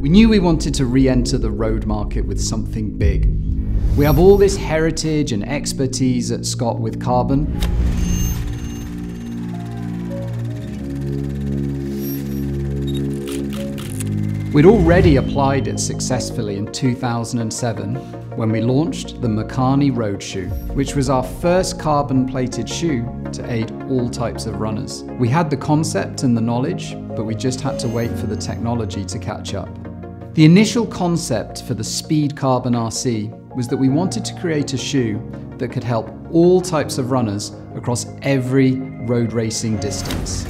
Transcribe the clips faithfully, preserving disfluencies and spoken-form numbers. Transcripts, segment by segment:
We knew we wanted to re-enter the road market with something big. We have all this heritage and expertise at Scott with carbon. We'd already applied it successfully in two thousand seven when we launched the Makani Road Shoe, which was our first carbon-plated shoe to aid all types of runners. We had the concept and the knowledge, but we just had to wait for the technology to catch up. The initial concept for the Speed Carbon R C was that we wanted to create a shoe that could help all types of runners across every road racing distance.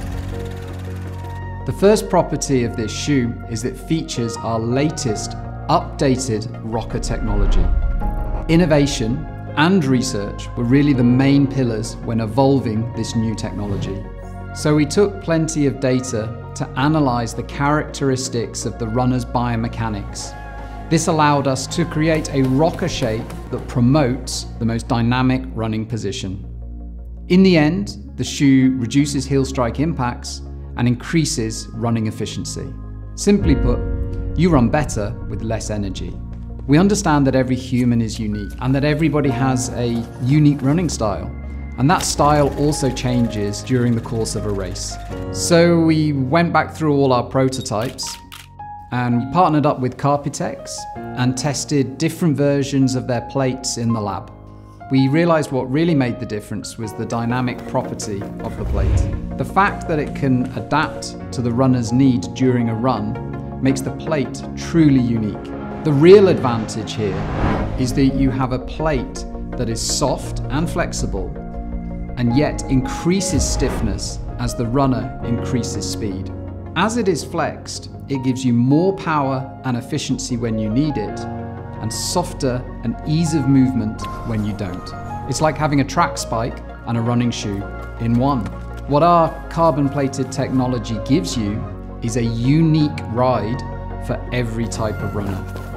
The first property of this shoe is it features our latest updated rocker technology. Innovation and research were really the main pillars when evolving this new technology. So we took plenty of data to analyze the characteristics of the runner's biomechanics. This allowed us to create a rocker shape that promotes the most dynamic running position. In the end, the shoe reduces heel strike impacts and increases running efficiency. Simply put, you run better with less energy. We understand that every human is unique and that everybody has a unique running style. And that style also changes during the course of a race. So we went back through all our prototypes and we partnered up with Carpitex and tested different versions of their plates in the lab. We realized what really made the difference was the dynamic property of the plate. The fact that it can adapt to the runner's need during a run makes the plate truly unique. The real advantage here is that you have a plate that is soft and flexible and yet increases stiffness as the runner increases speed. As it is flexed, it gives you more power and efficiency when you need it, and softer and ease of movement when you don't. It's like having a track spike and a running shoe in one. What our carbon-plated technology gives you is a unique ride for every type of runner.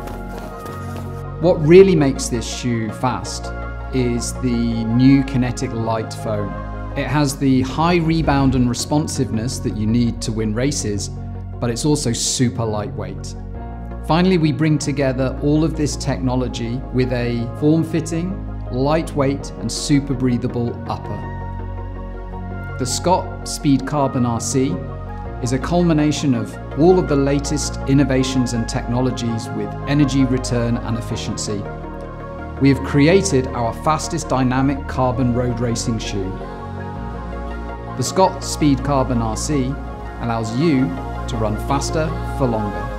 What really makes this shoe fast is the new kinetic light foam. It has the high rebound and responsiveness that you need to win races, but it's also super lightweight. Finally, we bring together all of this technology with a form-fitting, lightweight and super breathable upper. The Scott Speed Carbon R C is a culmination of all of the latest innovations and technologies with energy return and efficiency. We have created our fastest dynamic carbon road racing shoe. The Scott Speed Carbon R C allows you to run faster for longer.